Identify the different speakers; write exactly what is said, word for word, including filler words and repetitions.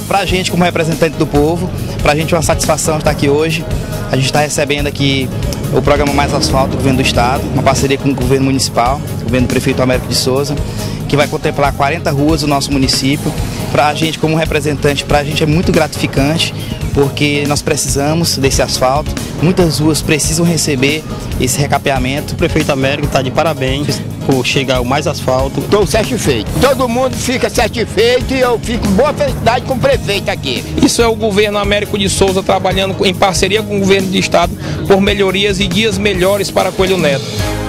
Speaker 1: para a gente como representante do povo, para a gente é uma satisfação estar aqui hoje. A gente está recebendo aqui o programa Mais Asfalto do Governo do Estado, uma parceria com o Governo Municipal, o Governo do Prefeito Américo de Souza, que vai contemplar quarenta ruas do nosso município. Para a gente como representante, para a gente é muito gratificante, porque nós precisamos desse asfalto, muitas ruas precisam receber esse recapeamento.
Speaker 2: O Prefeito Américo está de parabéns por chegar o Mais Asfalto.
Speaker 3: Estou satisfeito, todo mundo fica satisfeito e eu fico com boa felicidade com o prefeito aqui.
Speaker 4: Isso é o Governo Américo de Souza trabalhando em parceria com o Governo do Estado por melhorias e dias melhores para Coelho Neto.